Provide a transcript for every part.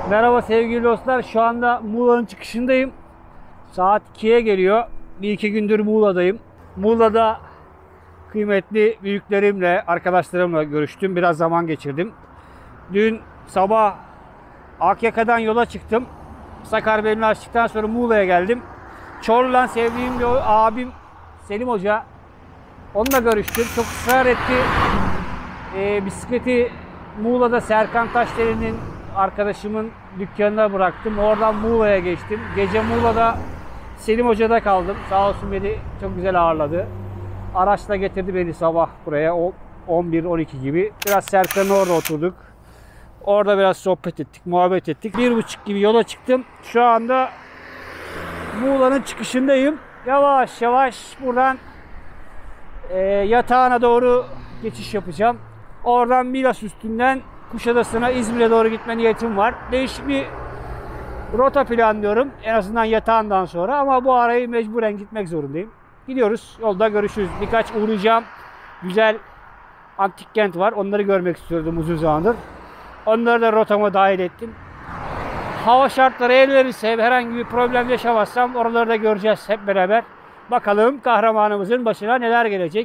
Merhaba sevgili dostlar. Şu anda Muğla'nın çıkışındayım. Saat 2'ye geliyor. Bir iki gündür Muğla'dayım. Muğla'da kıymetli büyüklerimle, arkadaşlarımla görüştüm. Biraz zaman geçirdim. Dün sabah Akyaka'dan yola çıktım. Sakarbelim'i açtıktan sonra Muğla'ya geldim. Çorlu'dan sevdiğim bir abim Selim Hoca. Onunla görüştüm. Çok ısrar etti. Bisikleti Muğla'da Serkan Taşdeli'nin arkadaşımın dükkanına bıraktım. Oradan Muğla'ya geçtim. Gece Muğla'da Selim Hoca'da kaldım. Sağ olsun beni çok güzel ağırladı. Araçla getirdi beni sabah buraya 11-12 gibi. Biraz Serkan'ın orada oturduk. Orada biraz sohbet ettik, muhabbet ettik. 1.30 gibi yola çıktım. Şu anda Muğla'nın çıkışındayım. Yavaş yavaş buradan Yatağan'a doğru geçiş yapacağım. Oradan Milas üstünden Kuşadası'na, İzmir'e doğru gitme niyetim var. Değişik bir rota planlıyorum. En azından Yatağan'dan sonra. Ama bu arayı mecburen gitmek zorundayım. Gidiyoruz. Yolda görüşürüz. Birkaç uğrayacağım güzel antik kent var. Onları görmek istiyordum uzun zamandır. Onları da rotama dahil ettim. Hava şartları el verirse, herhangi bir problem yaşamazsam oraları da göreceğiz hep beraber. Bakalım kahramanımızın başına neler gelecek.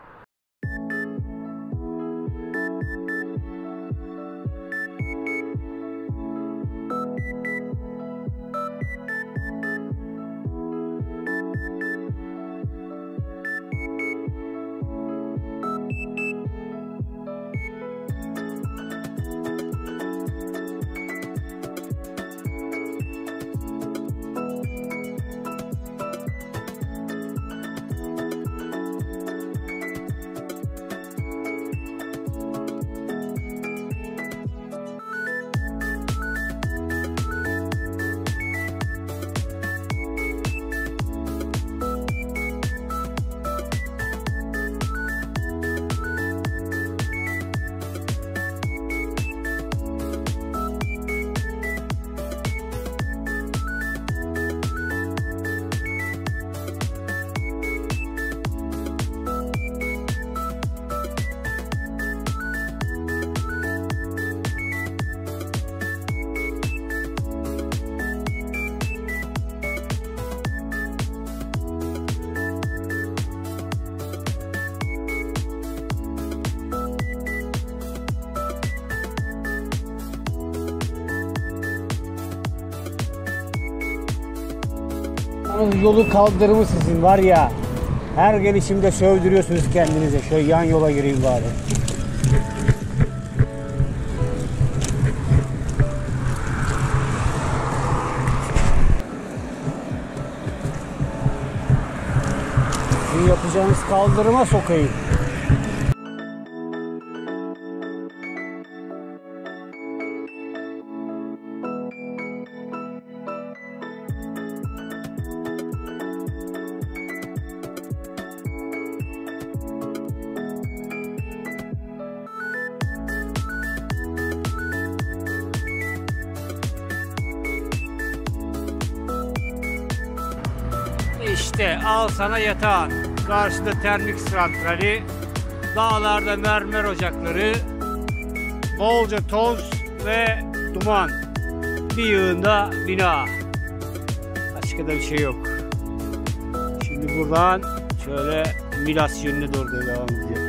Yolu kaldırımı sizin var ya, her gelişimde sövdürüyorsunuz kendinize. Şöyle yan yola gireyim bari. Sizin yapacağınız kaldırıma sokayım. İşte al sana Yatağan. Karşıda termik santrali, dağlarda mermer ocakları, bolca toz ve duman. Bir yığında bina. Başka da bir şey yok. Şimdi buradan şöyle Milas yönüne doğru devam edeceğiz.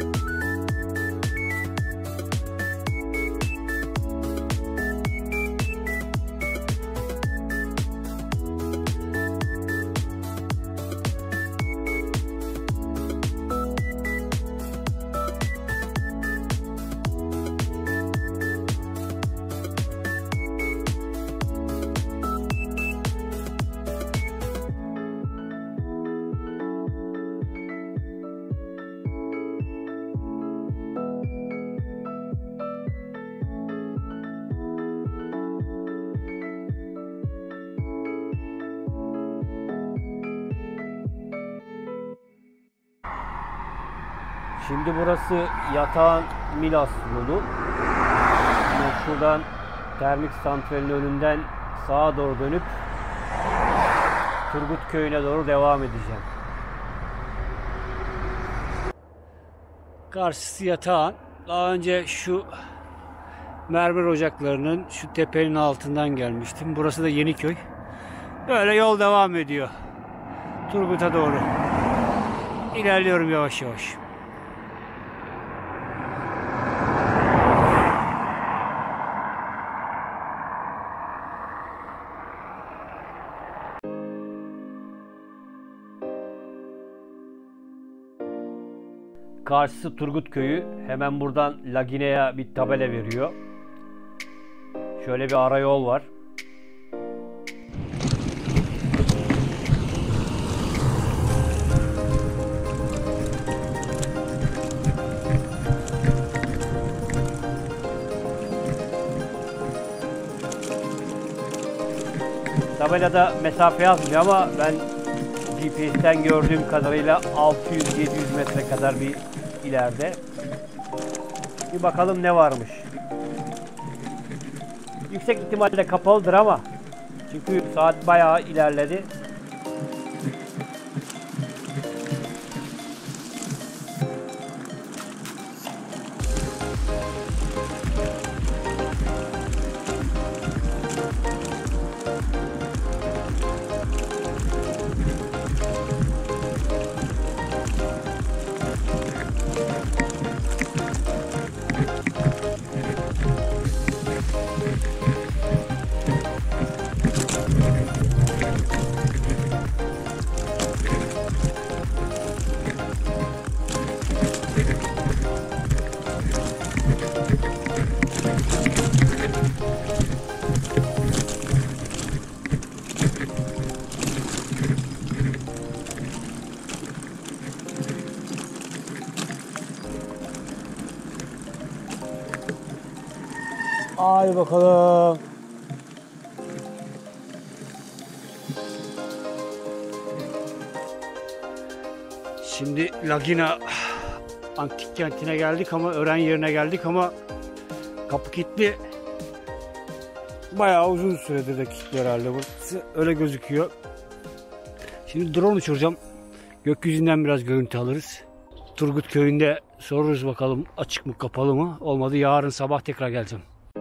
Şimdi burası Yatağan Milas yolu. Şimdi şuradan termik santralin önünden sağa doğru dönüp Turgut Köyü'ne doğru devam edeceğim. Karşısı Yatağan. Daha önce şu mermer ocaklarının şu tepenin altından gelmiştim. Burası da Yeniköy. Böyle yol devam ediyor. Turgut'a doğru. İlerliyorum yavaş yavaş. Karşısı Turgut Köyü. Hemen buradan Lagine'ye bir tabela veriyor. Şöyle bir arayol var. Tabelada mesafe yazmıyor ama ben GPS'ten gördüğüm kadarıyla 600-700 metre kadar bir ileride. Bir bakalım ne varmış. Yüksek ihtimalle kapalıdır ama çünkü saat bayağı ilerledi. Hadi bakalım. Şimdi Lagina antik kentine geldik ama öğren yerine geldik ama kapı kilitli. Bayağı uzun süredir de kilitli herhalde bu. Öyle gözüküyor. Şimdi drone uçuracağım. Gökyüzünden biraz görüntü alırız. Turgut Köyü'nde soruruz bakalım açık mı kapalı mı. Olmadı yarın sabah tekrar geleceğim.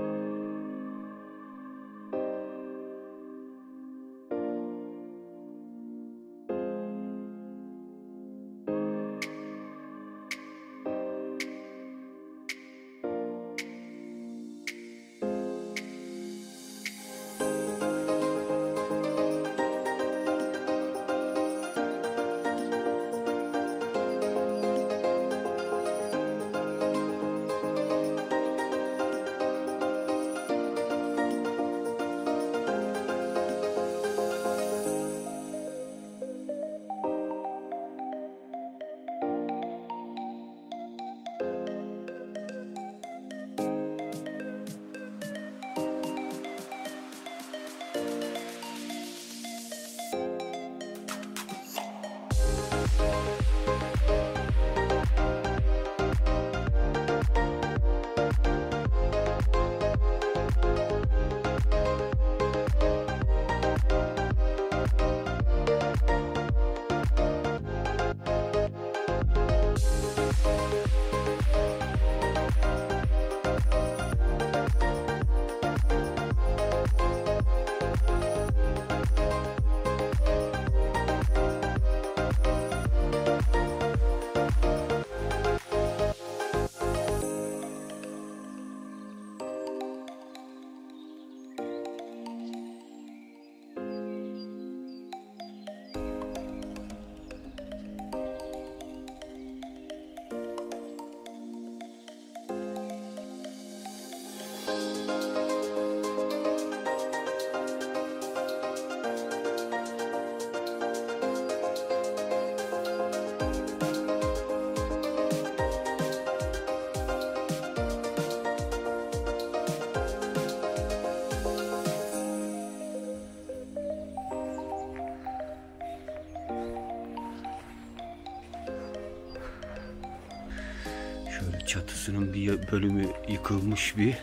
Çatısının bir bölümü yıkılmış bir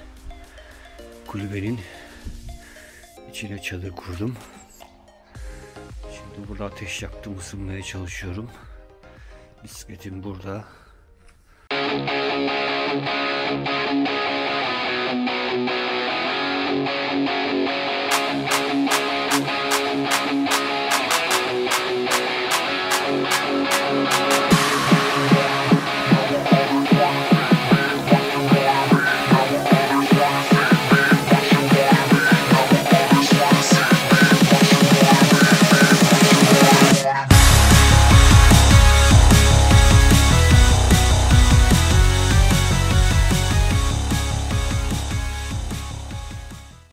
kulübenin içine çadır kurdum. Şimdi burada ateş yaktım, ısınmaya çalışıyorum. Bisikletim burada.